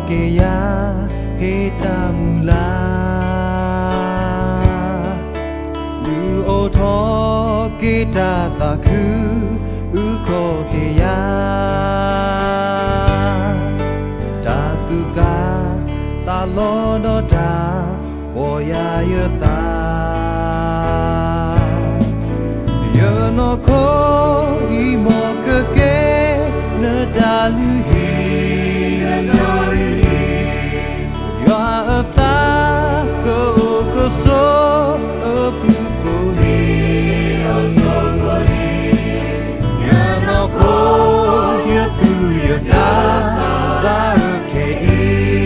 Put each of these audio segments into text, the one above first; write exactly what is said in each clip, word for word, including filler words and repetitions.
ke ya heta mula lu o tho ke ta ta khu u ko ke ya ta tu ka ta lo do ta wo ya yo ta yo no ko i mo ke ke na da lu hi yo a ta ko ko so a pu ko ni o so ko ni yo no ko yo tu yo ta sa ke i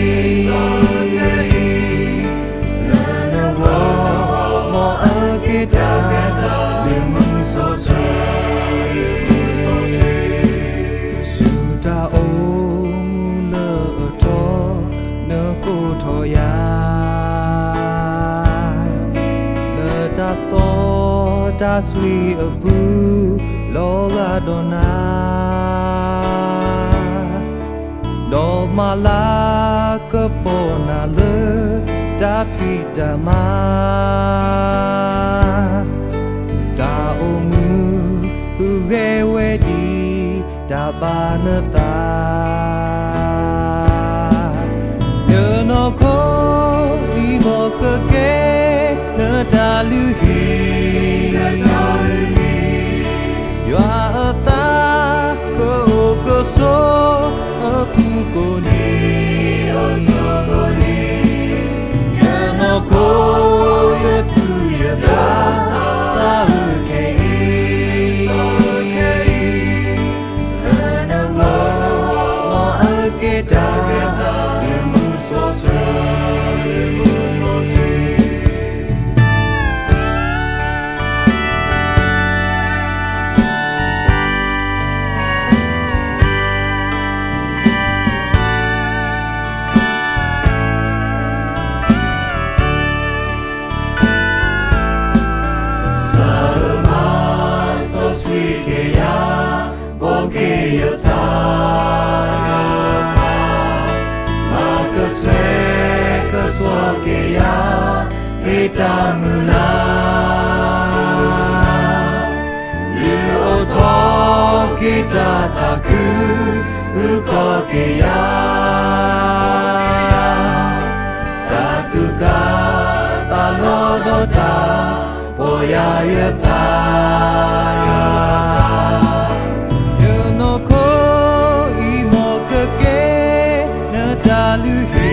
no no wo mo a ke ta ni mu so so su ta o mu lo to no ko tho ya le ta so ta sui a bu lo ga do na do ma la ka po na le ta phi ta ma ta o mu hu ge we di ta ba na ta yo no ko i mo ka ke na ta lu hi yo a ta ko ko so a pu ko ni o so ko ni yo no ko yo tu yo ta sa ke i no no mo a ke ta ni mu so so ni mu so so heta mula lu o tho ke ta ta khu u ko ke ya ta tu ka ta lo do ta po ya ya ta yo no ko i mo ke ke na ta lu hi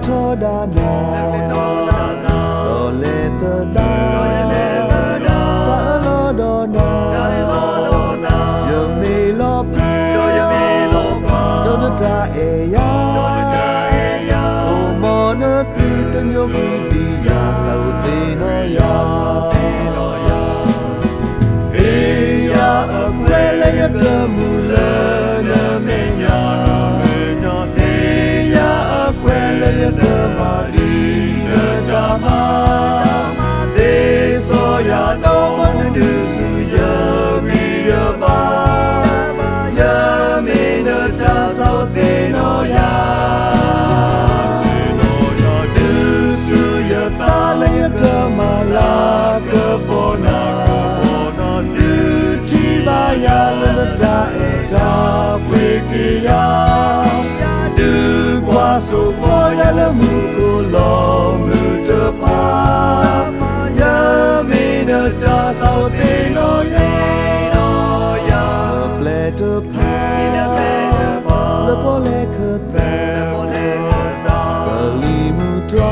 thọ đa na lo lệ thơ đa ta lo đo na giờ mi lo pa đo na ta e ya o mo na ti ta nhô ki di ya sao ti no ya e ya a quelle ya cơ mu le na me nya e ya a quelle ya cơ ma di na ta ma de so ya no man du su ya vi ya ba ya me na ta sao te no ya cơ mà la cơ bộ na cơ bộ na du chi ba ya la ta e ta quê kia du qua số qua ya la mu cô lo mu te pa ya mi na ta sao te no ya ya ple te pa le po le cơ ta cơ li mu tra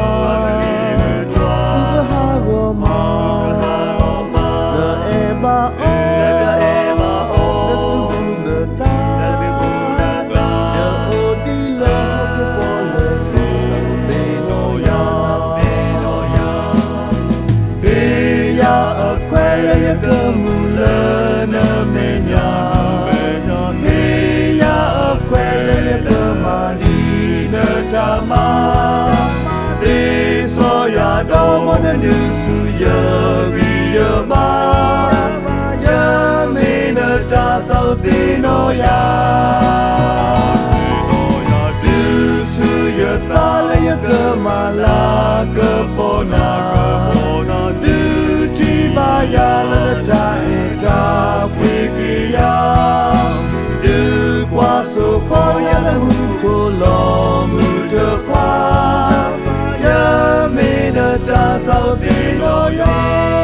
cơ mu lơ nơ mê nhà he ya ấp khoe lê cơ mà đi nơ ta ma đi so ya đâu mà nên đi su ya vì ya ba ya mi nơ ta sao ti no ya đi su ya ta lê cơ mà la cơ po na ba ya la ta e ta quê kia đưa qua số khó ya la mu cô lo mu te qua ya mi na ta sao ti no ya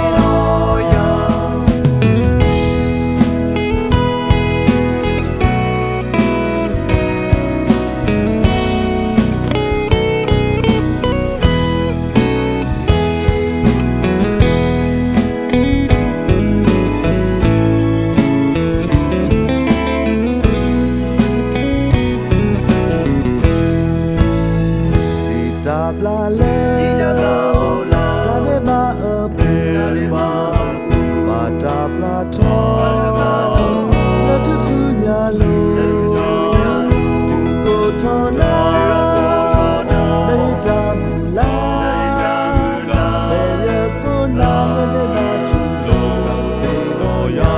la le ta ne ba a pe ba ta pla tho na tu su nya lo tu ko tho na le ta bu la le ya ko na le na tu lo sa te lo ya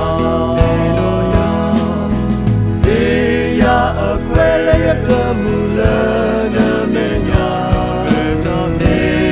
e ya a que le ya ko mu le na me nya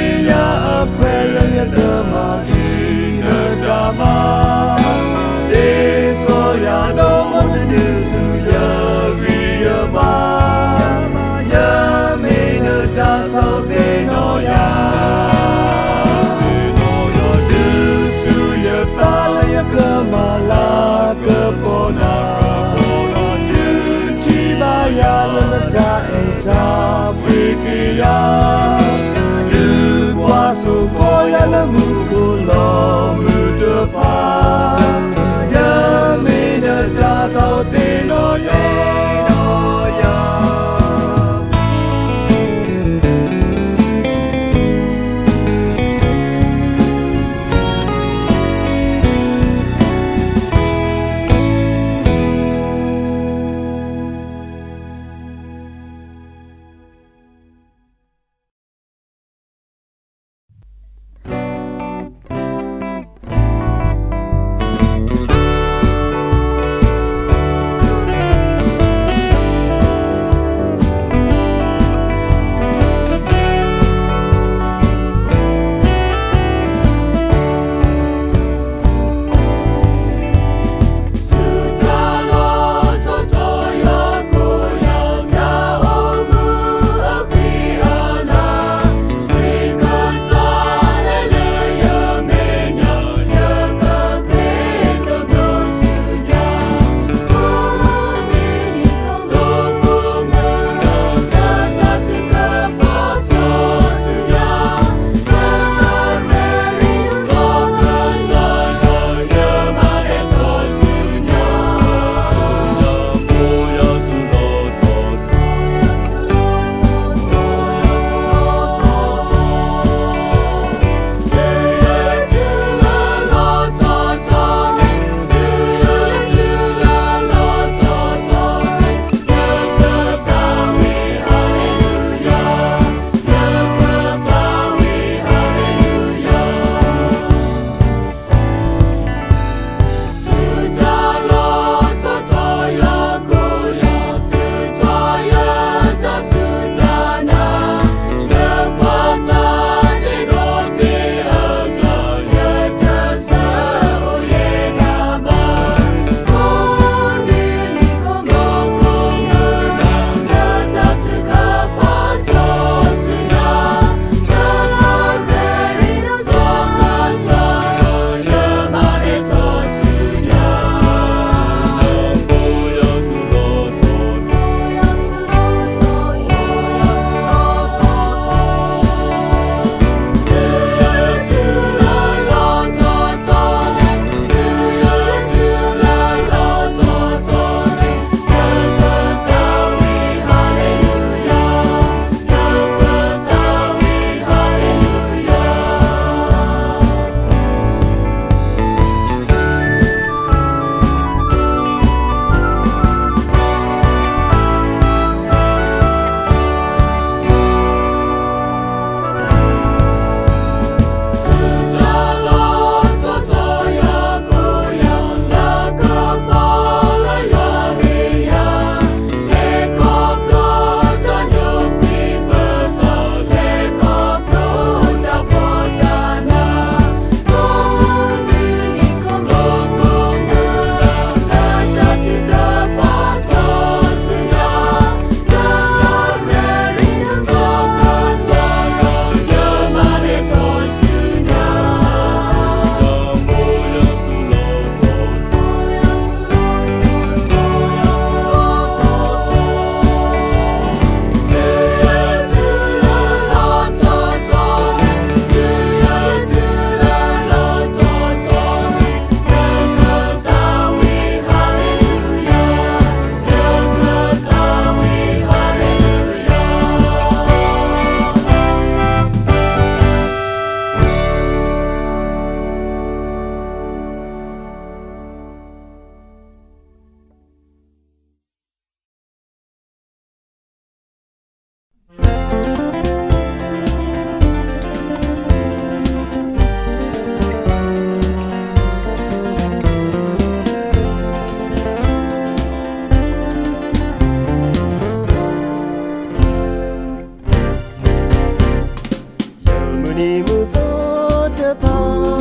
Yuni muto pa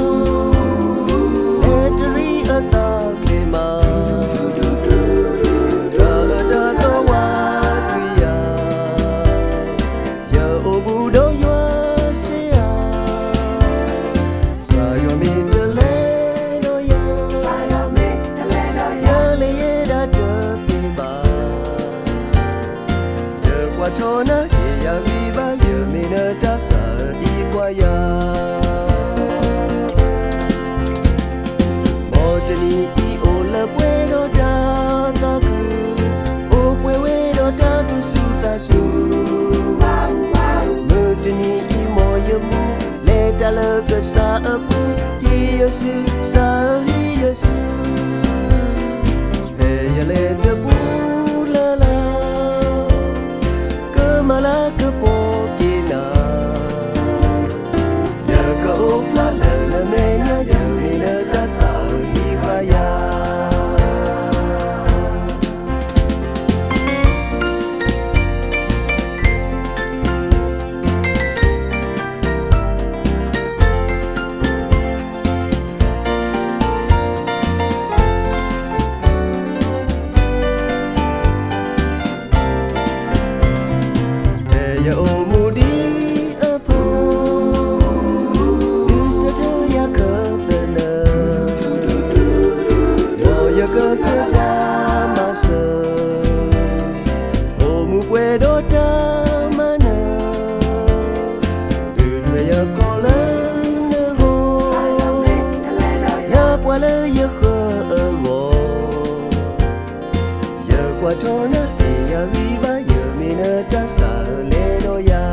lettery a ta klima ta ta ta wa triya ya obu do yo sia sa yo mi de le no ya sa yo mi de le no ya le ye da de pi ba ya kwa thona ya vi ba ya mi na ta sa i kwa ya mo de ni i o la pwe do da ta ku o pwe we do ta tu su ta su mo de ni i mo ya mu le ta le ka sa a pu i ya su sa i ya su he ya le de pu la la ka ma la ka po ki na ya ka o la la la me nya ya ni na ta sa i ba ya ya o mu di a po du sa to ya ka ta na do ya ka ka ta ma sa o mu pwe do ta ma na du twe ya ko la na ho ya pwa la ya kha a wo ya kwa to na ya vi ba ya mi na ta sa le no ya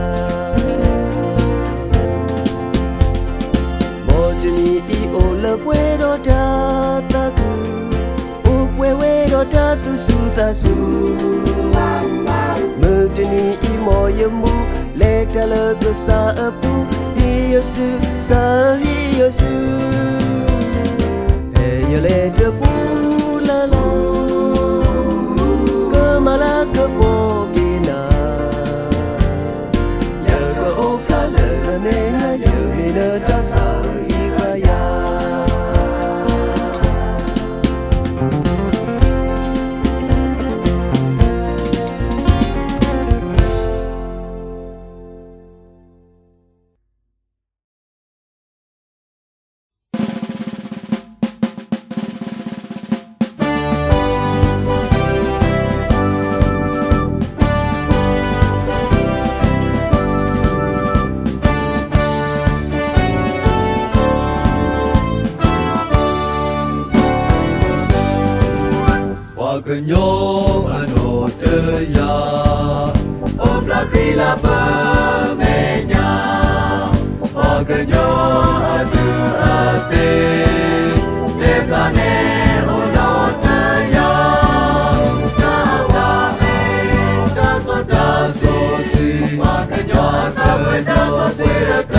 mo de ni i o la pwe do ta ta ku o pwe we do ta tu su ta su mo de ni i mo ya mu le ta la ko sa a pu hi ya su sa hi ya su he ya le de pu la la ka ma la ka po ki na ya ka o ka la la ne na ya mi na ta sa i ba ya Wagenyo anoteya Obla kila pemenya Wagenyo adu ate Te plane onoteya Tawa me taso taso si Wagenyo atawe taso si